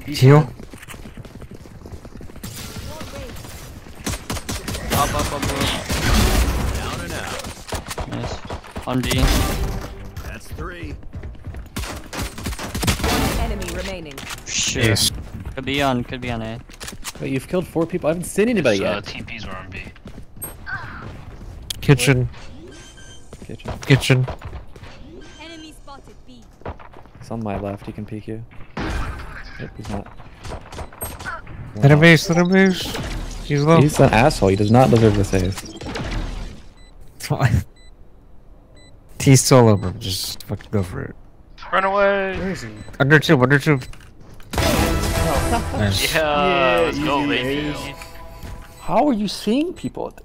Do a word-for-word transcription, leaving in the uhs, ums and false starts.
Heal. Up, up, up, up. Down and out. Nice. On D. That's three. One enemy remaining. Shit. Yes. Could be on, could be on A. Wait, you've killed four people? I haven't seen anybody Uh, yet. T Ps were on B. Kitchen. Kitchen. Kitchen. Enemy spotted B. He's on my left, he can peek you. Yep, he's not. Let him base, let him base. He's low. He's an asshole, he does not deserve this ace. Fine. He's solo, bro. Just fucking go for it. Run away! Where is he? Under two, under two. Nice. Yeah, let's easy go, baby. ace. How are you seeing people?